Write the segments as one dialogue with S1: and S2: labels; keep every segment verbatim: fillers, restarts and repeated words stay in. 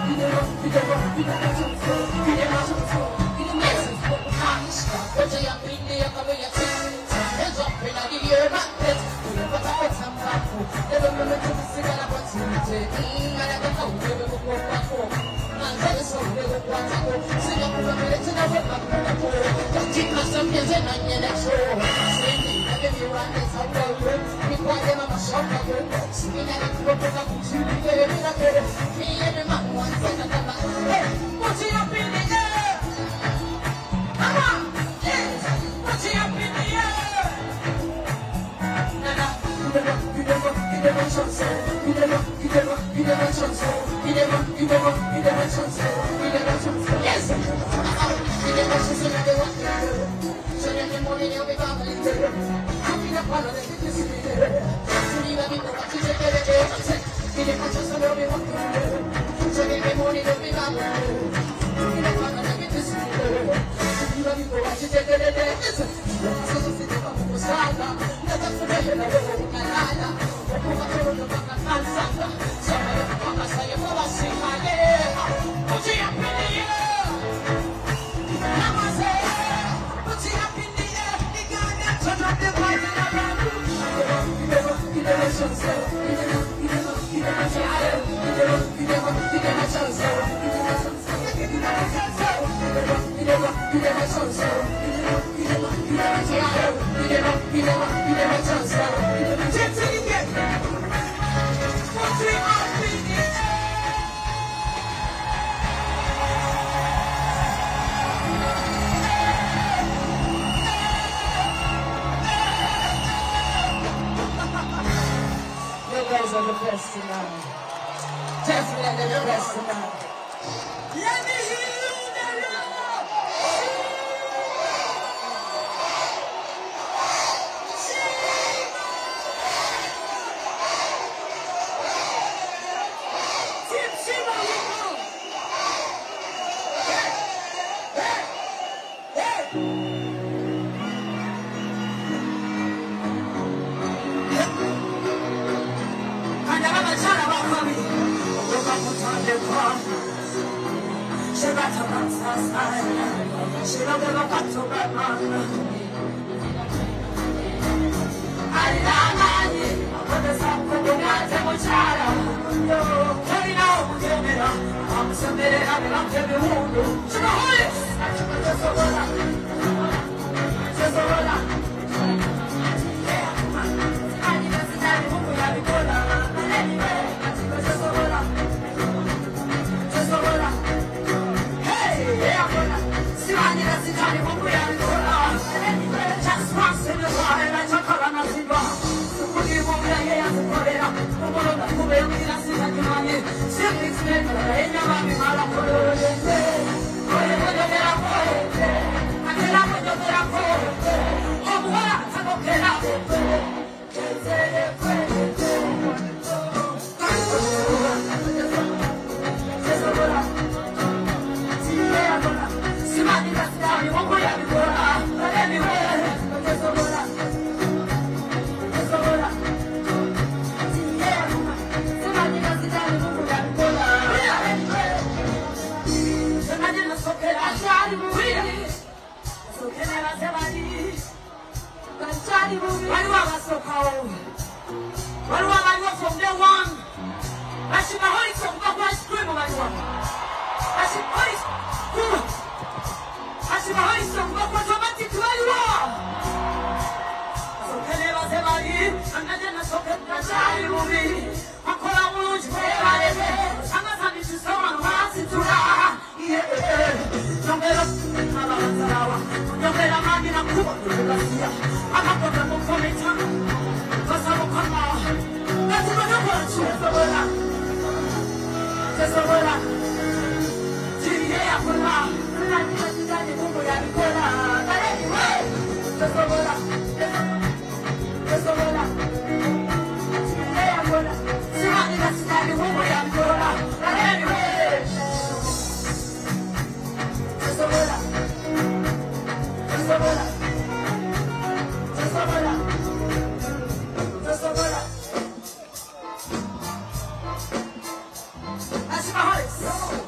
S1: That's my heart.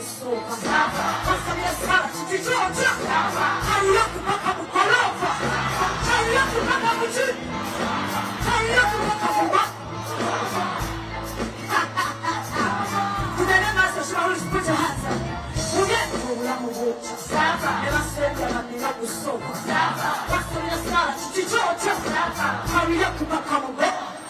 S1: kusoka Pasa biashara chichichocha Chai yako mpaka mkorofa Chai yako mpaka mchini Chai yako mpaka mwa Kudelema sashima ulis put your hands up Ugeto ula mugucha Eva senda na nina kusoka Pasa biashara chichichocha Chai yako mpaka mwa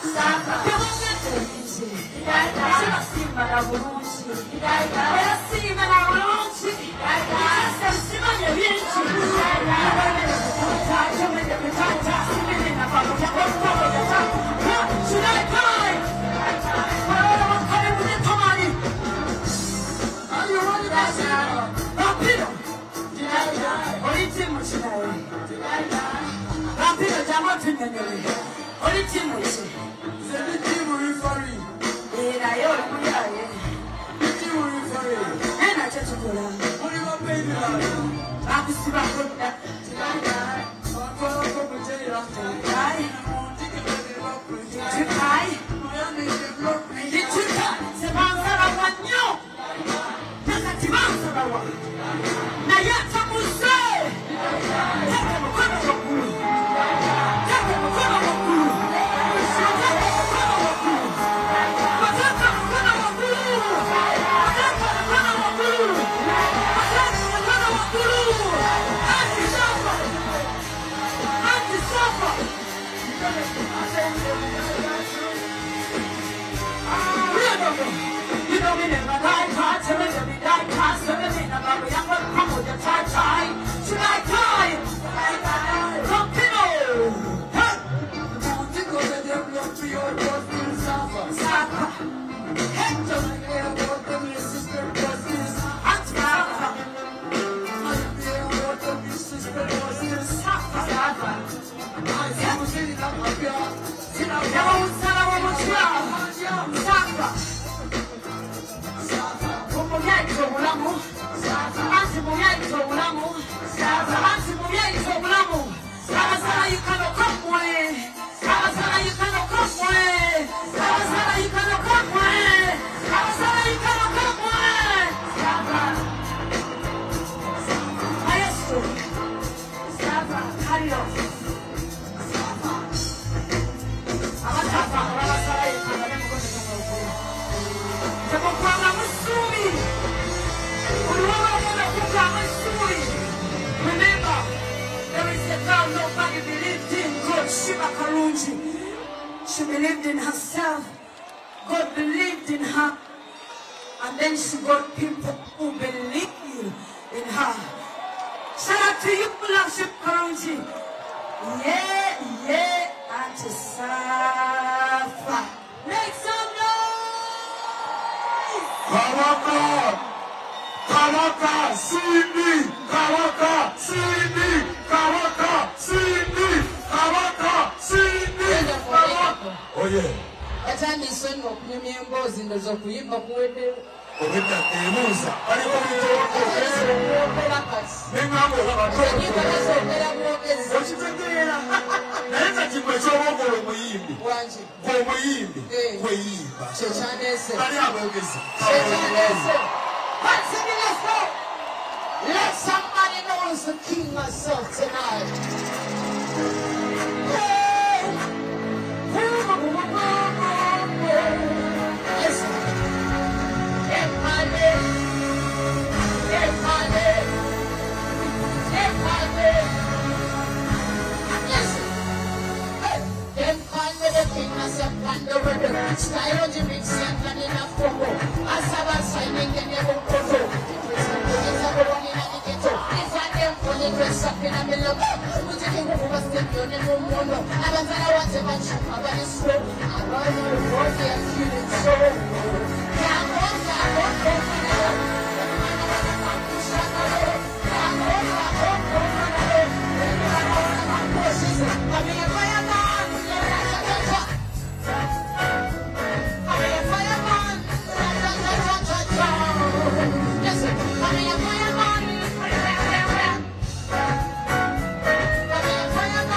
S1: Sina simba na buruchi Era simba na buruchi Asa simba ya vinci Kutata, mende kutata Simene na babo ya koto ya tata Shunai kai Wala wakane mune tomari Ayo wani basi Rapido Oritimu shinai Rapido jama tunyanyori Oritimu shi Zebitimu rifari Ina yo kuya ye Bitimu rifari Ena chachukura Uriwa baby la Akusiba kuta Tikaya Wakoro koku jeri rafta Tikai Tikai Tikai Sebansara wanyo Naka tibansara wa Na yata muse Take mkono wakuru Take mkono wakuru You know me never die, can't tell me to be die, can't tell me never be young, but come with your tie tie. Should I die? Don't you know? Want to go to the block to your boss in Safa? Safa. Head to my hair, what the little sister was this? At Safa. I'm there, what the little sister was this? Safa. Safa. I was in the backyard. Never was Safa, was young. Safa. Muyaito mulamu Ansi muyaito mulamu Ansi muyaito mulamu Sala sala yukano komwe Sala sala yukano komwe Sala sala yukano komwe Sala sala yukano komwe Maestro Saba Kario Amatapa Sala sala yukano komwe Temopanga Musumi Remember, there is a girl nobody believed in, God Shiva Karunji. She believed in herself, God believed in her, and then she got people who believe in her. Shout out to you, Love Shiva Karunji. Yeah, yeah, Auntie Safa. Make some noise!
S2: Kawaka! Kawaka, Cindy, Kawaka, Cindy, Kawaka, Cindy, Kawaka, Cindy, Kawaka. Oh yeah.
S3: Atani son of Yamiambos in the Zokuiba Kuede.
S2: Obita Temusa. Are you going to walk over? Nengamu
S3: You can also get up walkers.
S2: What you think? Nenda kimwechomo muyimbi.
S3: Wanji.
S2: Go muyimbi. Kuyiba.
S3: Chechanese.
S2: Bali abogezi.
S3: Chechanese. Once again, let's go. Let somebody know who's the king myself tonight. Hey. Listen. Get my name. Get my name. Get my name. Listen. Hey. Them call me the king myself and the weather. Style on the mix and in a photo. As I was signing the name of Koto. If I them fully dressed up in a middle, would you think who was the only one? I was I want to match up about this slow. I run on the road, they are feeling so. Come on, come on, come on. I mean, if I am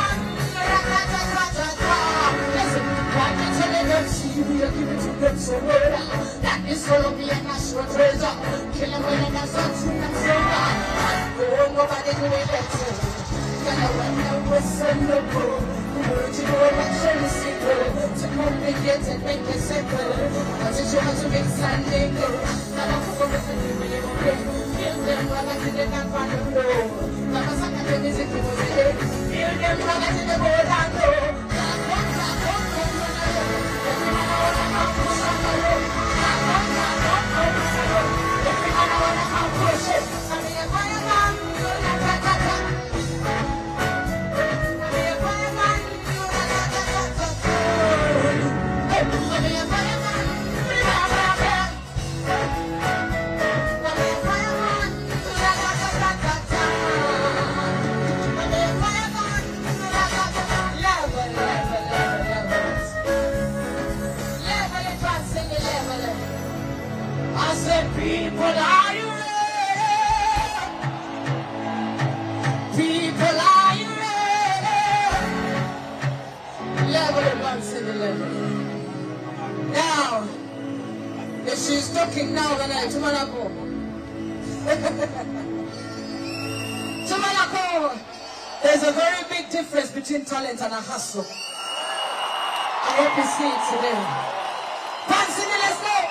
S3: so That is gonna be a national treasure. Kill him when I'm so true and so bad. Oh, nobody do it better. Can I run the whistle no go? To know what you're simple. To complicate and make it simple. But you want to make Sunday go. Now I'm going to do it when you're okay. Feel them while I did it and find the floor. Now I'm sucking the music in the day. Feel them while I did the board and go. People, are you ready? People, are you ready? Level it once in the level. Now, if she's talking now, then I tomorrow go. Tomorrow, there's a very big difference between talent and a hustle. I hope you see it today. Fancy me, let's go.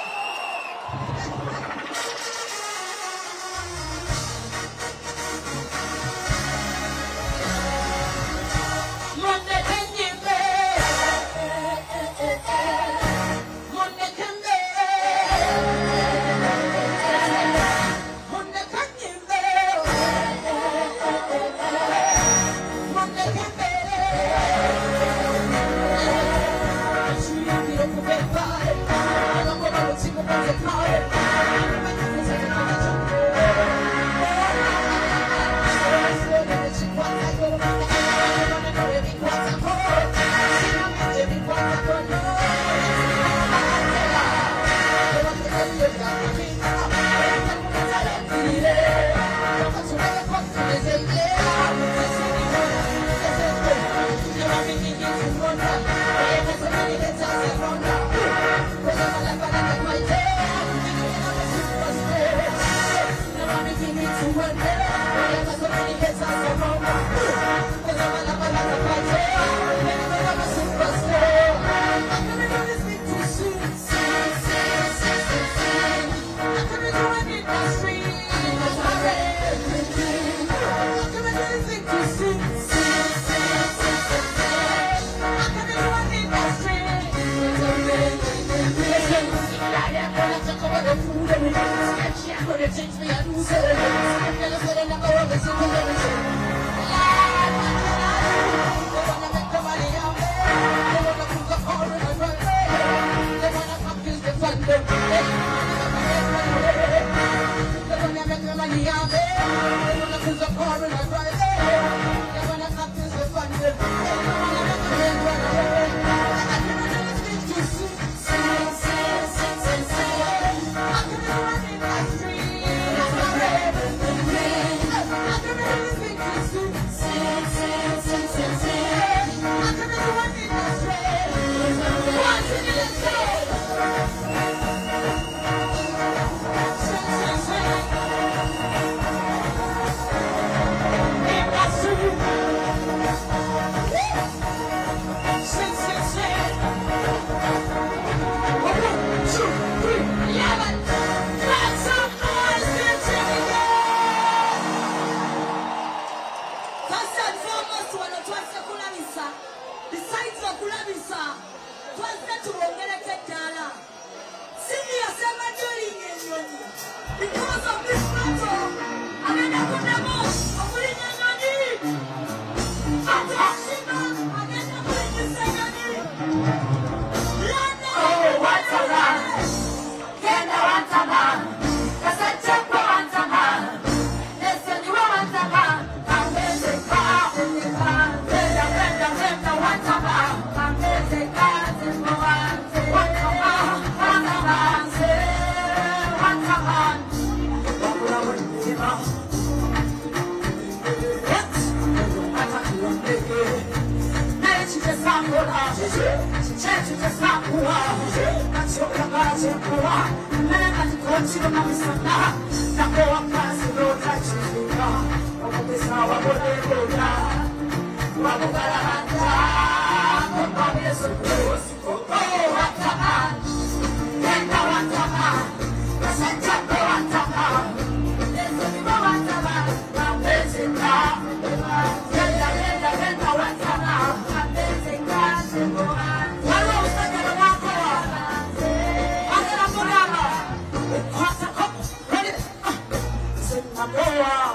S1: chetu cha sakuwa nachoka baje kuwa nena nikochiro na msana na kwa kazi rota chika wakopesa wabodeboda wabogaranta kwa Yesu Kristo oh watama nenda watama nasanja kwa watama Yesu ni watama na bezeka nenda nenda nenda watama na bezeka walo usajana wako agara murama kwata kop ready sema boa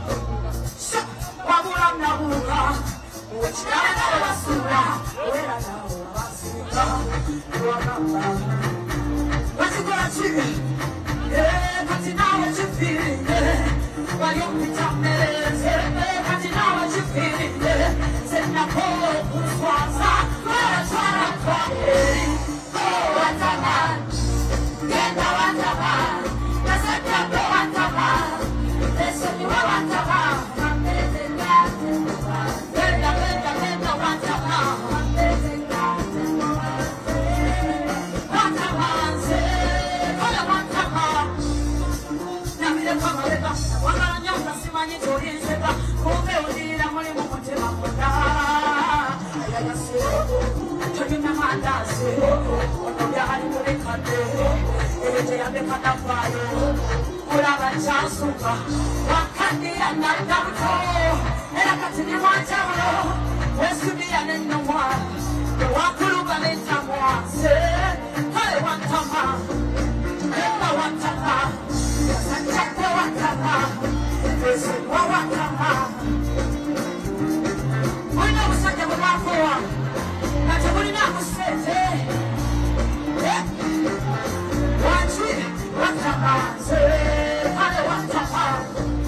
S1: wabura mnabura wachana wasura wera na wasika wabamba wasikora chini eh katina wachifiri eh waliopita mbele eh katina wachifiri eh sema boa kuswaza wachana kwa eh oh watama yenda watama nasema boa watama Yesu ni watama Wakati anadamuto era katini mwacharo wesubi anenwa wakulu baleta mwase kale wantama ema wantama sanchate wantama yesu wa wantama wina usake mwakoa na tabuni na kusete wachi wantama kale wantama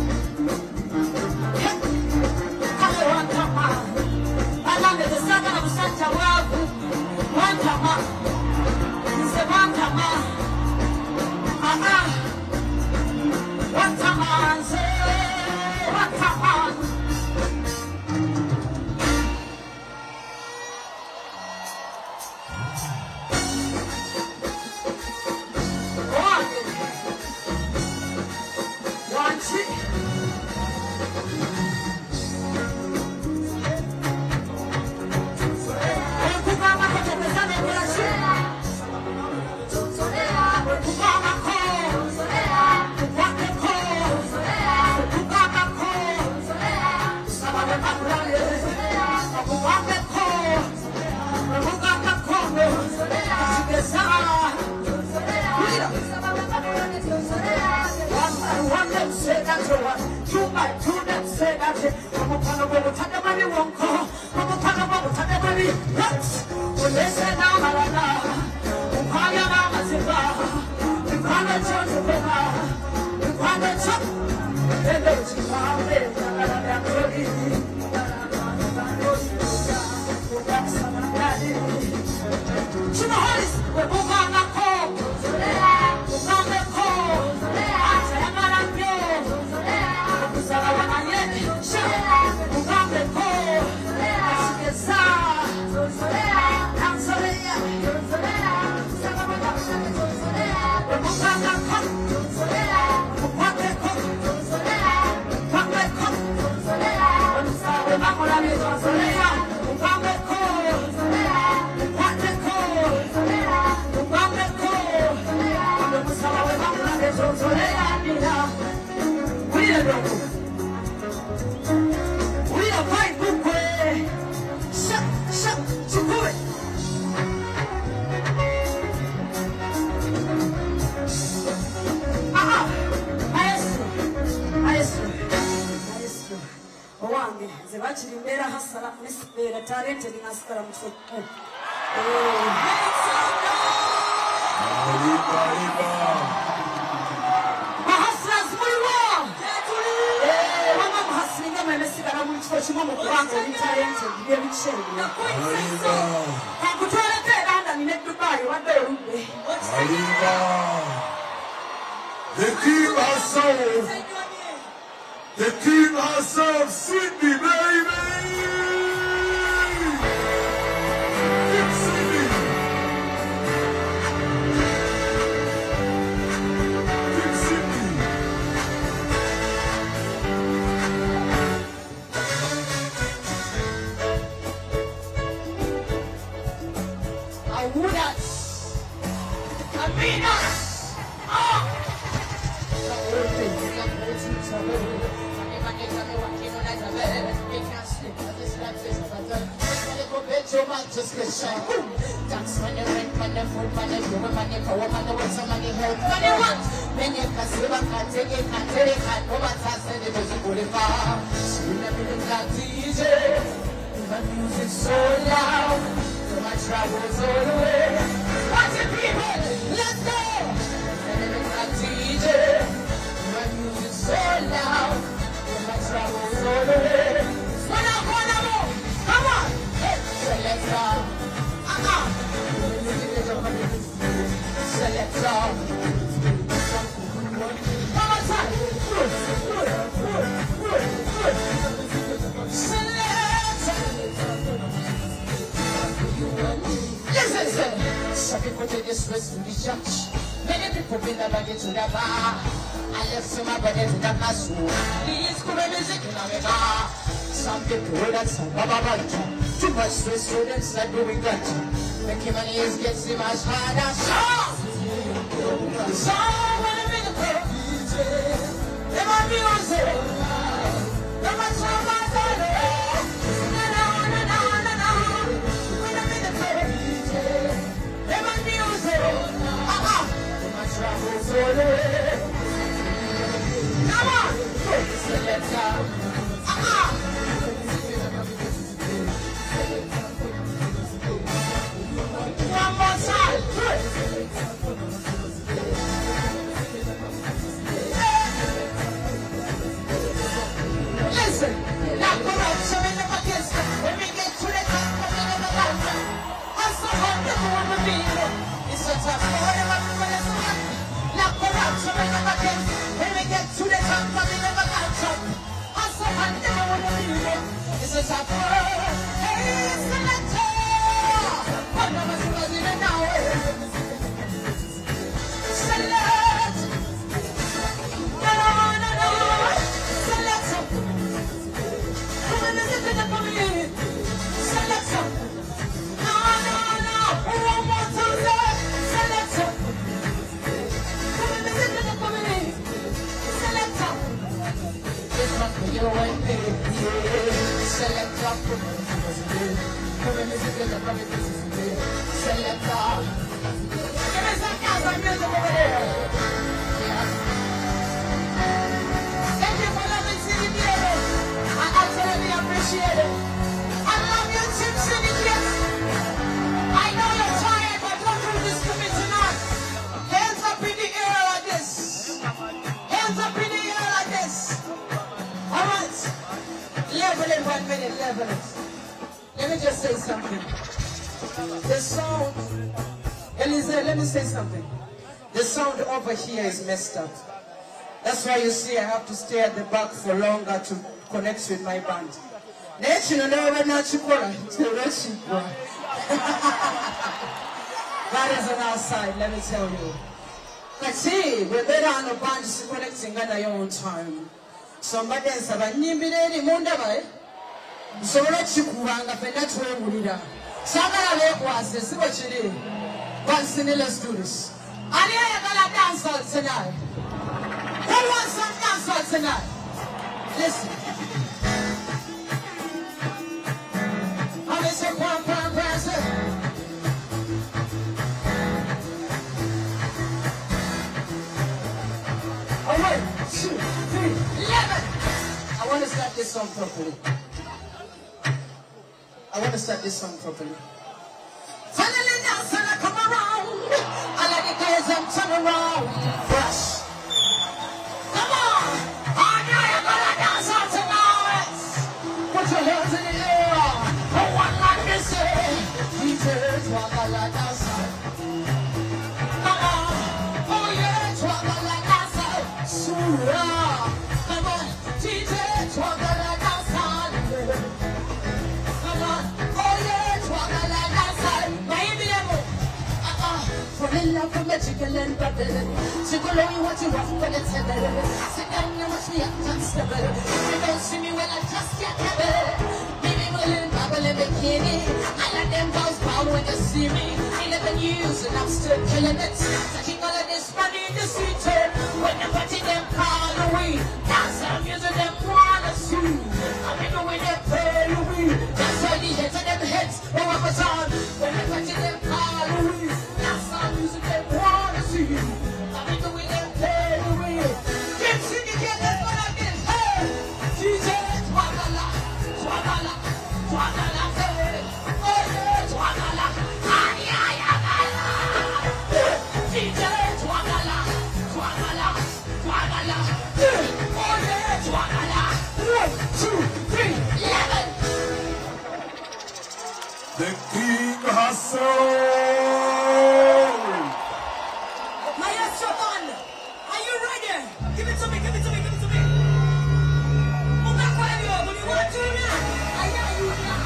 S2: The king herself, the king herself, Cindy, baby! Keep singing!
S1: peanuts. Oh.
S3: Just get shot. Tax money, rent money, food money, human money, power money, what's some money, health money, what? Many can see one can take it, can take it, can no one has said it was a good far. She never did that D J. My music so loud, so my travels all the way. Watch it, people, let's go. Never did that D J. My music so loud, so my travels all the way. One up, one up, come on. Selector, uh-uh. Selector. One more time. Selector. Listen, sir. Some people take this risk to be judged. Many people been never get to the bar. I left some of my brothers in the classroom. These cool music in the bar. Some people that's a baba. Too much stress, students that do we got to. Making money is getting much harder. So, so when I'm in the club, let my music, let my time, my dollar. Na na na na na na. When I'm in the club, let my music, ah ah, let my travels all the way. Come on, selector, ah ah. One more time. Listen, now corruption in the markets. When we get to the top, we never got to. Hustle hard, never want to be there. It's a tough one, never want to be. Now corruption in the markets. When we get to the top, we never got to. Hustle hard, never want to be there. It's a tough one. Hey, selector. One of us was in an hour. Select. No, no, no, no. Select. Come on, listen to the family. Select. No, no, no. One more time. Select. Come on, listen to the family. Select. This one for you and me. Select. Come on, listen to the family. Selector. Give me some Gaza music over there. Yeah. Thank you for letting me see the video. I absolutely appreciate it. I love your Team Syndicate. I know you're tired, but don't do this to me tonight. Hands up in the air like this. Hands up in the air like this. All right. Level it one minute, level it. Let me just say something. The sound, Elisa, let me say something. The sound over here is messed up. That's why you see I have to stay at the back for longer to connect with my band. God is on our side, let me tell you. Like, see, we're better on the band just connecting at your own time. Somebody else, but Nimbiri Munda, so let's you go and that's where we are. Somebody was this, what you did. But let's do this. I need to dance out tonight. Who wants some dance out tonight? Listen. I'm a pam pam person. All right, two, three, eleven. I want to start this song properly. I want to start this song properly. Finally now, son, I come around. I like the guys and turn around. Fresh. Come on. Oh, now you're gonna dance out tonight. Put your hands in the air. Oh, one like this. D Js walk a lot outside. Come on. Oh, yeah, walk a lot outside. Surah. Come on. D Js walk a lot outside. Come on. Oh, yeah, walk a lot outside. Baby, uh-uh. Fall in love with magical and bubble. She go know you what you want when it's heavy. Sit down and watch me act unstable. You don't see me when I just get heavy. Baby, we'll in my couple in bikini. I let them girls bow when they see me. eleven years and I'm still killing it. Touching all of this money in the city. When they're putting them call away. Dance and music them wanna see. I'm in the way they play away. That's why the heads of them heads they want us on. When they're putting them call away. Dance and music them wanna see. I'm in the way they play away. Get singing again, that's what I did. Hey! D J Twagala, Twagala, Twagala, hey! Oh yeah, Twagala, ay ay ay ay! D J Twagala, Twagala, Twagala, hey! Oh yeah, Twagala! One, two, three, eleven!
S2: The King has sold.
S1: Maestro man, are you ready? Give it to me, give it to me, give it to me. Move back where you are, but you want to now. I hear you now.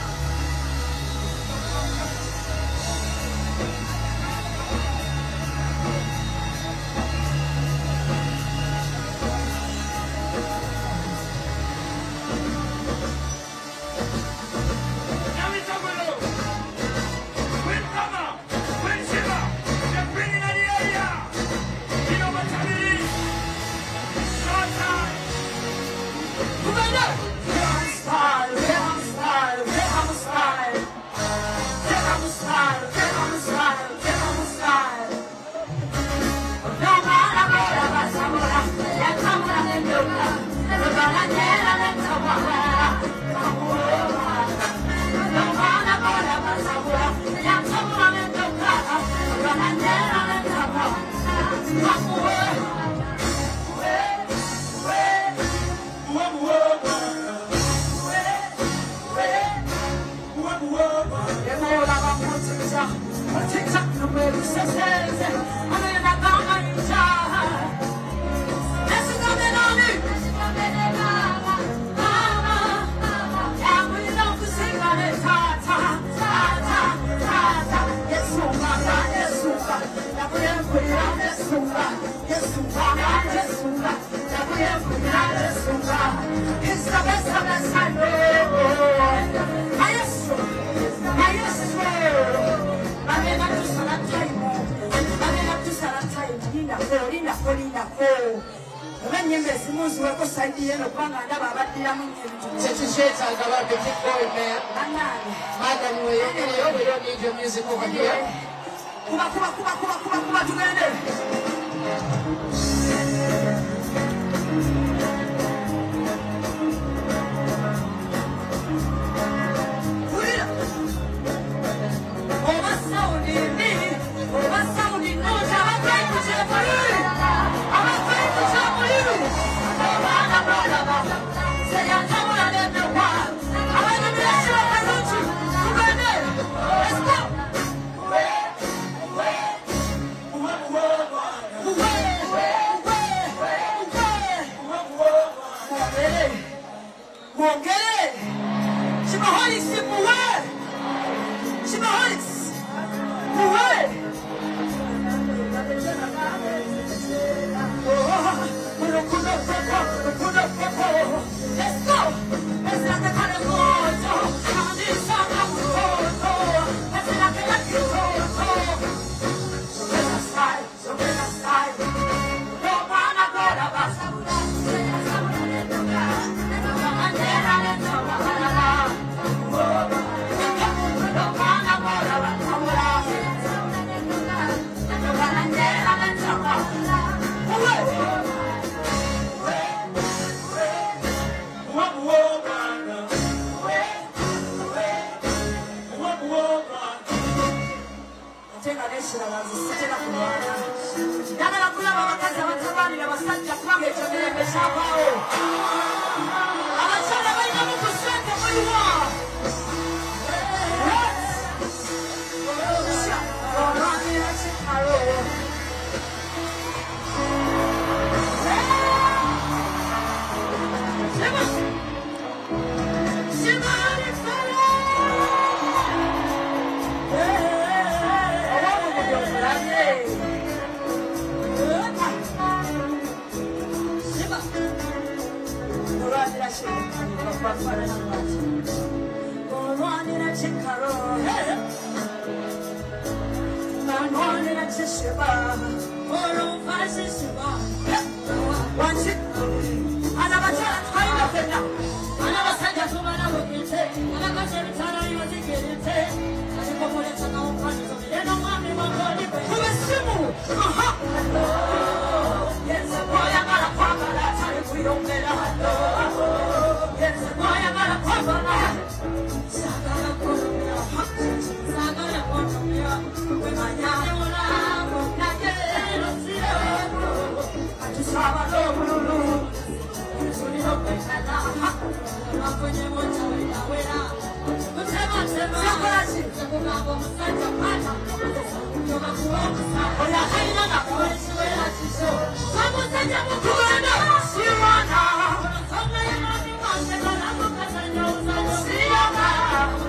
S2: Now it's over now. With Mama, with Shiva, they're bringing out the area. You know what time it is? Short time.
S1: Move on up. Venom style, Venom style, Venom style. Venom style, Venom style, Venom style. No matter what about Samura, let Samura and Yoga. Never gonna get on it, Samura. No matter what about Samura, let Samura and Yoga. Never gonna get on it, Samura. It's the best of the time. Maestro, maestro. Mamela tu sana time. Mamela tu sana time. Lina ko, lina ko, lina ko. Abanyembe simuzi wako saidi yeno kwanga ndaba abadira munyembe.
S3: Tetushetaga about the big boy, man.
S1: Anani.
S3: Madam, we we don't need your music over here.
S1: Kuba kuba kuba kuba kuba kuba tugende. chikaro. Man one in a chishiba. Oro fasi shiba. One chip. Anabata kind of it now. Anabasanja to Manabukite. Anabasanja Tana you take it. I think I'm going to know punches of the end of my body. Who is Simu? Yes, boy, I got a papa. That's how if we don't get a hot dog. Yes, boy, I got a papa. Sagana Pumia, Sagana Pumia, when I am around, I get a zero. I just have a low. So you don't make that now. I'm going to want to wait now. But I'm not saying I'm going to send a partner. You're going to walk. Oh, yeah, I know that. I'm going to wait at you. So I'm going to send you a good one. See you on now. I'm going to have you on the ground. I'm going to send you a good one. See you on now.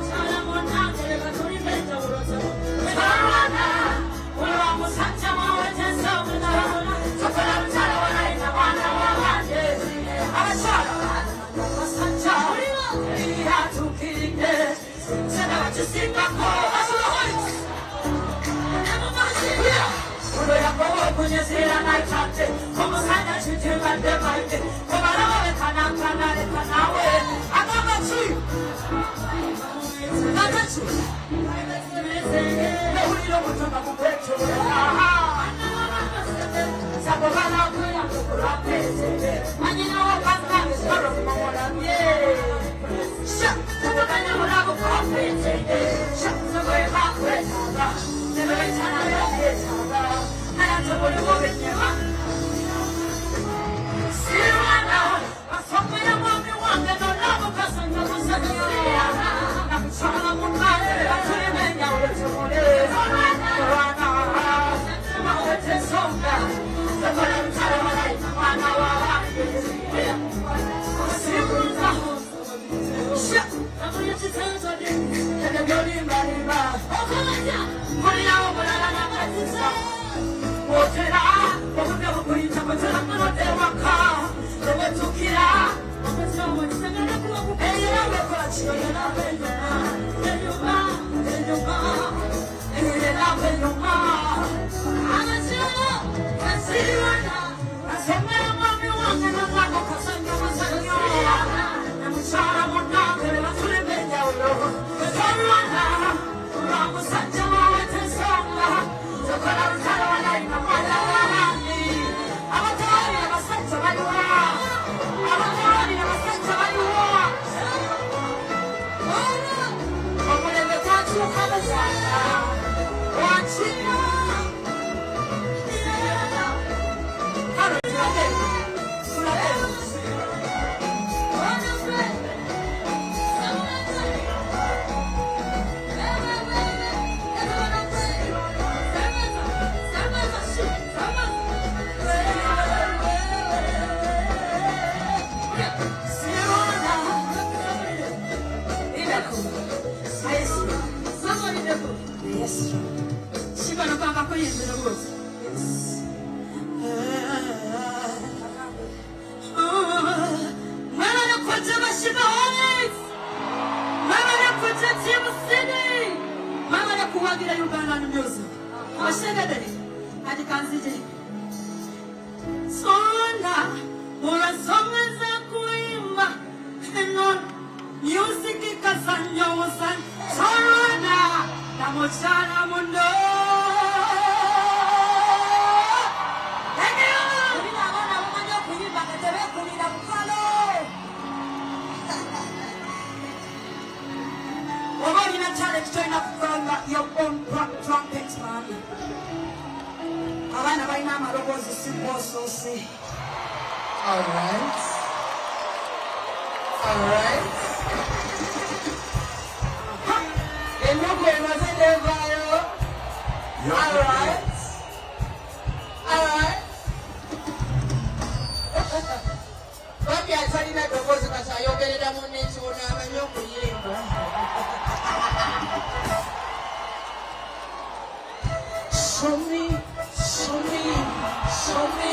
S3: Show me, show me, show me.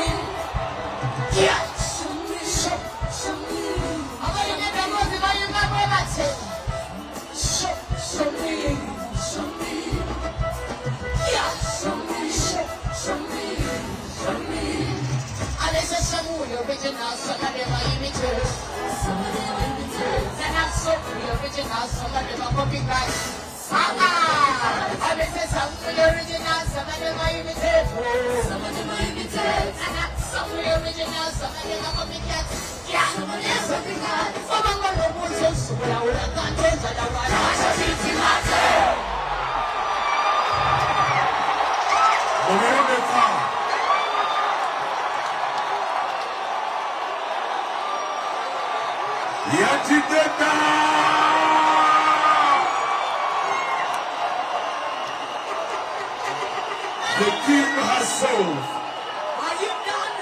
S3: Yeah. Show me, show, show me. How about you get the most? How you got my show, show me. some of the original, some of them are imitators. Some of them are imitators. They're not so the original, some of them are copycats. Ah, I mean, some of the original, some of them are imitators. Some of them are imitators. They're not some of the original, some of them are copycats. Yeah, some of them are copycats. Some of them are copycats. Some of them are copycats. Some of them are copycats.
S2: Yatiteta! The king has solved.
S3: Are you done?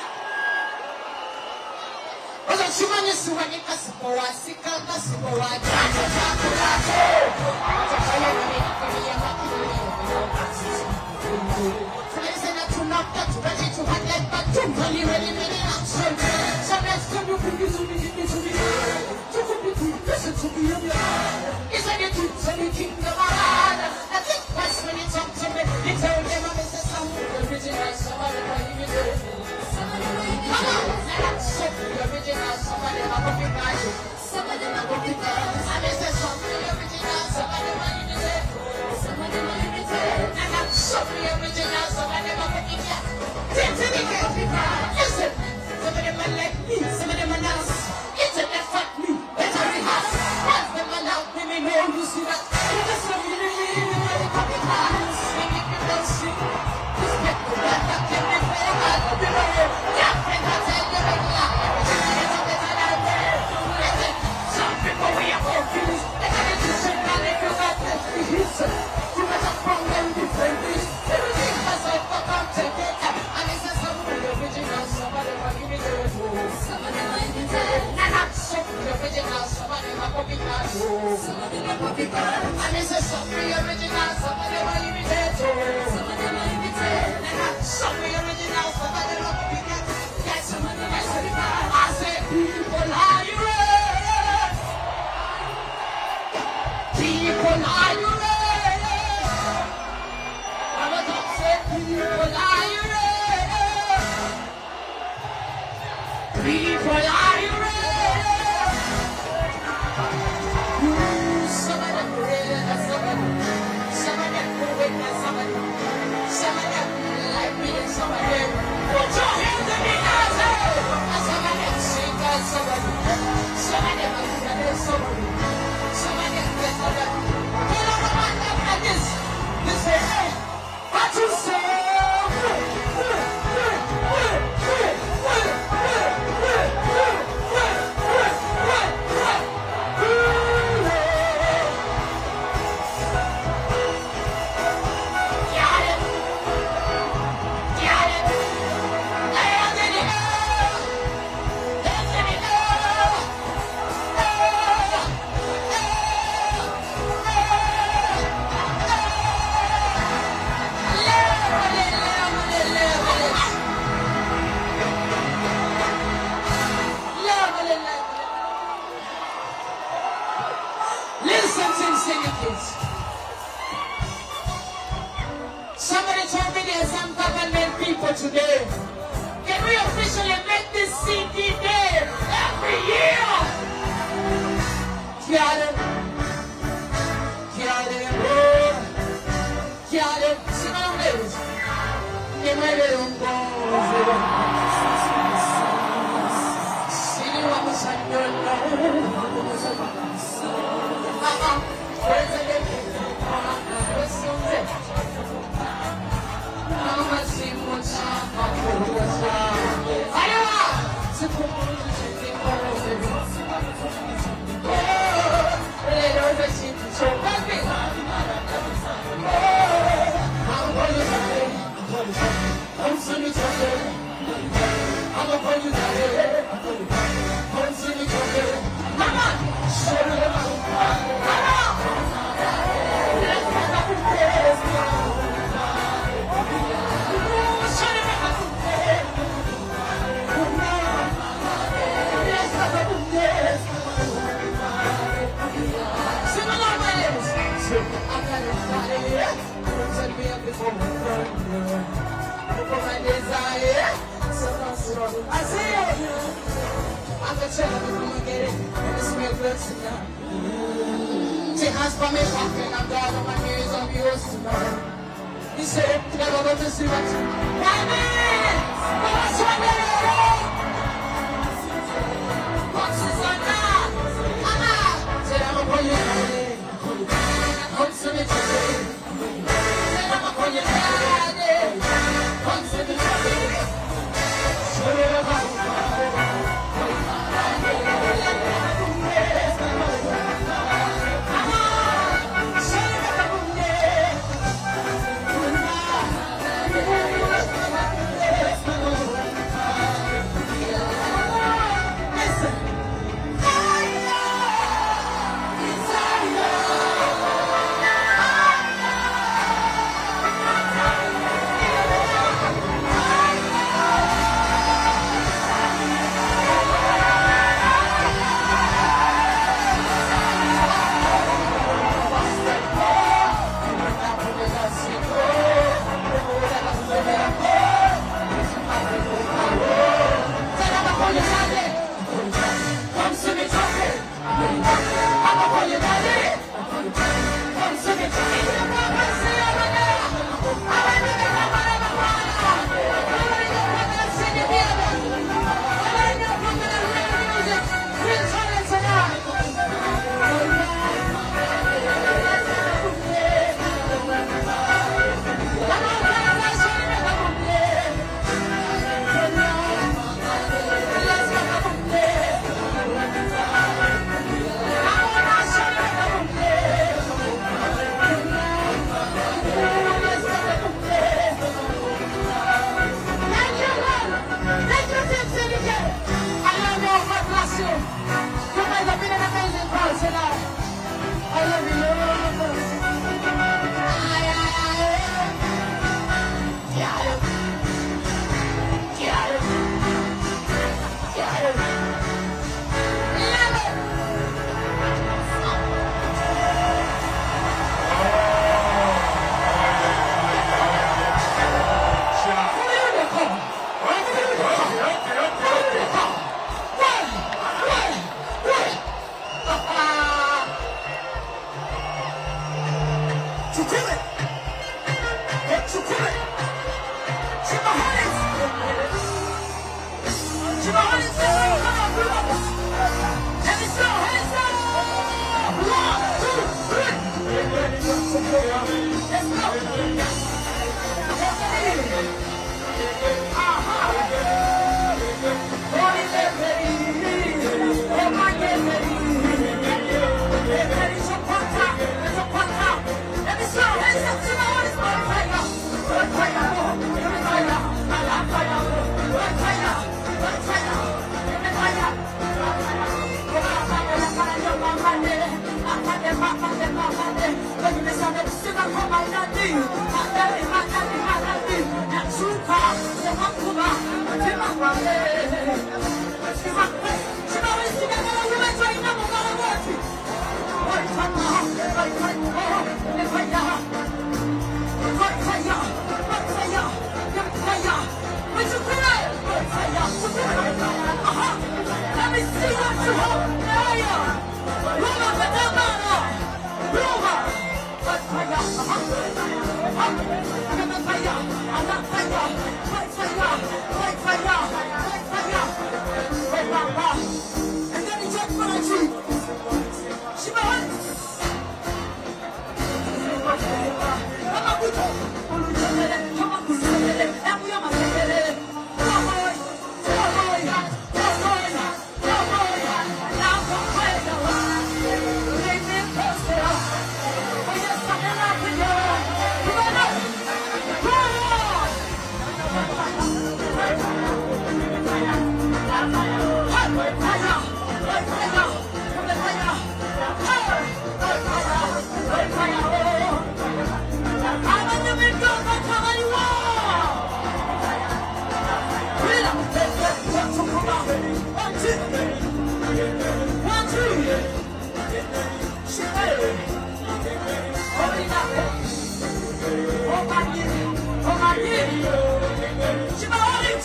S3: Ozo chimani suwani kasipowa sika kasipowa jaja jakurato. Ozo kaya nami nakamiya makiri yoyo. Tulizena tunapta tuwaji tuhadlet batumali wali mini action. Sometimes come you bring it to me, give it to me. Listen to me, it's like a king, it's like a kingdom of God. I think that's when you talk to me. You tell them I'm a some original, somebody might even do it. Come on, let's show the original, somebody might be right. Somebody might be right. I miss some original, somebody might even do it. Somebody might even do it. And I'm show the original, somebody might be right. Listen, some of them are like me, some of them are not. Internet fuck me. No, you see that? You just love me, you know, you copy cards. And if you don't see, just get the back, I can't be fair, I don't be right. Yeah, friend, I tell you, make a lie. Everything is up, it's all out there. Listen, some people, we are all feelings. They got it to shit, now they feel that they be hits. You better from them, different things. Everything has a fuck, I'm taking it. And it's a some of the original, somebody might give me the rule. Somebody might be dead. And I'm so the original, somebody might copy cards. Some of them are copycat. And it's a some of the original, some of them are imitated. Some of them are imitated. And some of the original, some of them are copycat. Yes, some of them are copycat. I say, people, are you ready? People, are you ready? I'm a top say, people, are you ready? People, are you ready? Some of them real, some of them, some of them moving, some of them, some of them like me, and some of them put your hands in the air. Some of them sing, some of them, some of them are good, some of them, some of them better than. You know what I mean like this? They say, hey, what you say? Somebody told me there's some government people today. Can we officially make this C D day every year? Got it. Got it. Got it. See my ways. Get my little bones. See you on the sun, you're alone. Uh-uh. Where's the living? What's so rich? I'm She has for me walking, I'm down on my knees on the earth tonight. He said, never go to see what you want. What's your name? What's his name? Mama! Said, I'm a boy, come to me today. Said, I'm a boy, come to me today. Show me about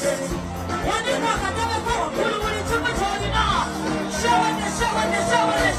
S1: Show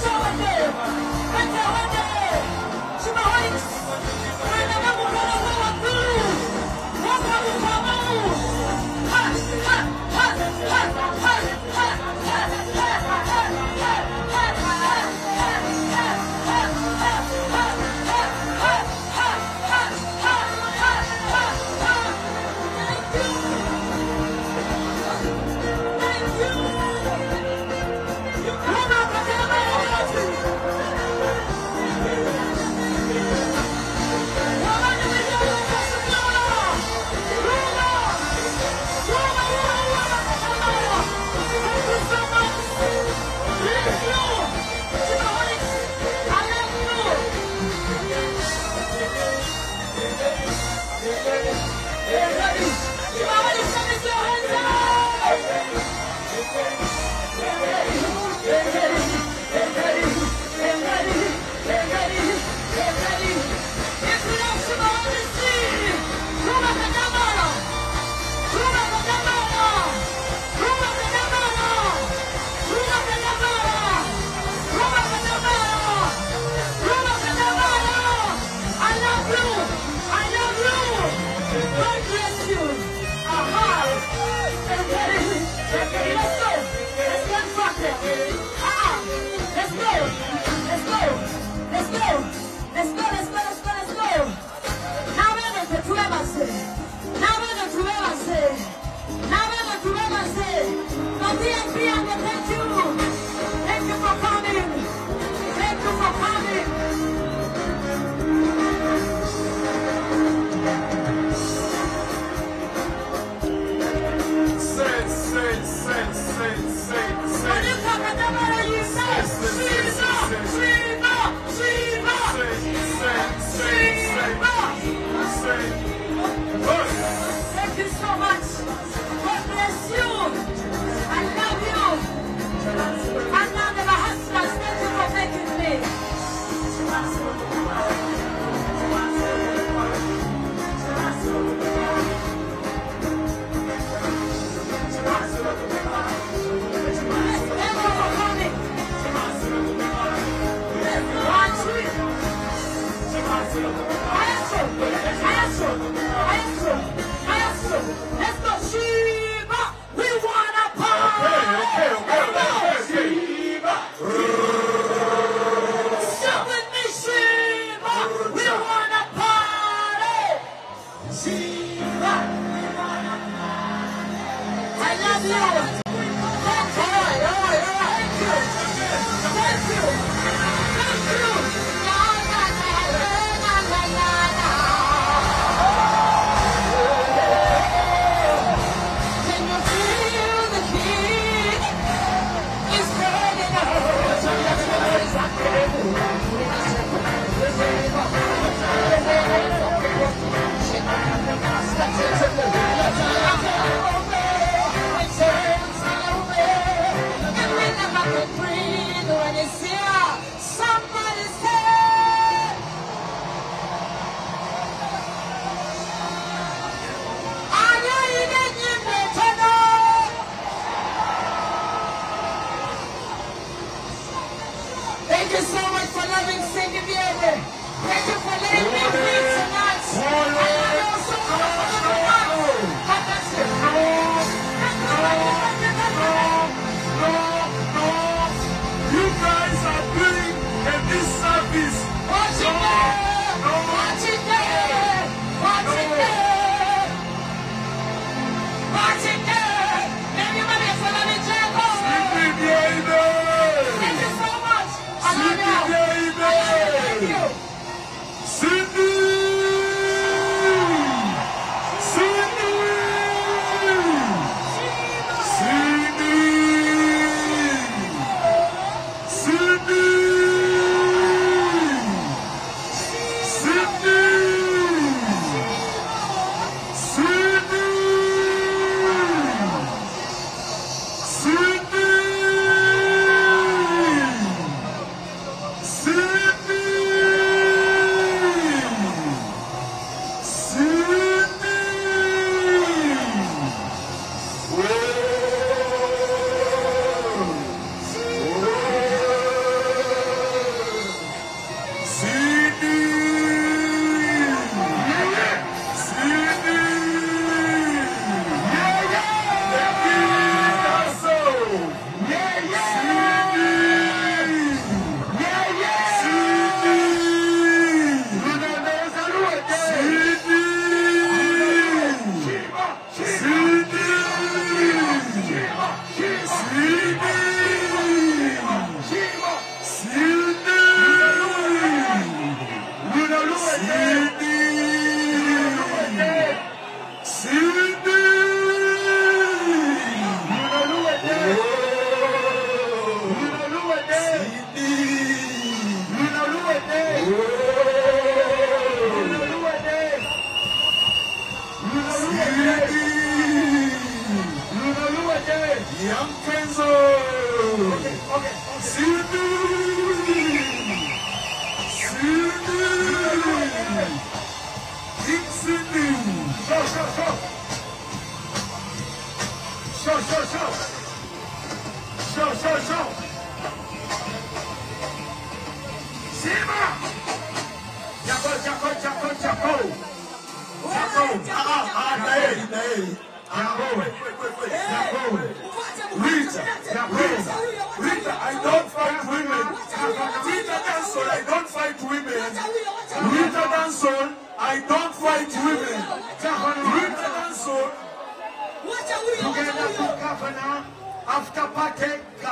S2: After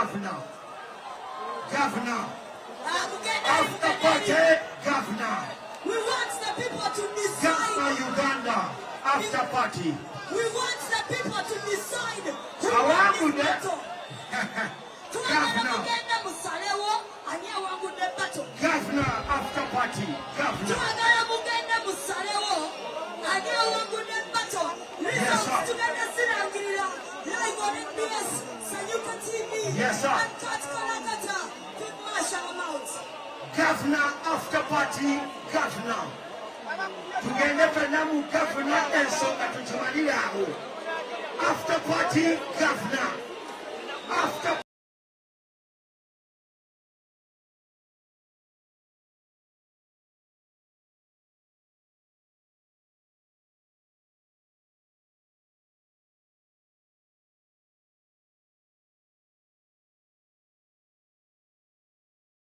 S2: governor. Governor.
S1: Ah, Mugenda
S2: After
S1: Mugenda.
S2: party, governor.
S1: We want the people to
S2: Governor
S1: decide.
S2: Uganda. After party.
S1: We want the people to decide who
S2: Awangu
S1: won this
S2: de.
S1: battle. Twagala
S2: Governor.
S1: mugenda musalewo ani awangudde battle.
S2: Governor after party. Governor.
S1: Twagala mugenda musalewo ani awangudde battle.
S2: Yes,
S1: Results
S2: sir.
S1: tugenda zirangirira live on N B S, Sanyuka T V,
S2: Yes, sir.
S1: Uncut Kalakata, Big Marshall Amount.
S2: Governor after party. Governor. Tugende fena mu governor ensonga tukimalire awo. After party. Governor. After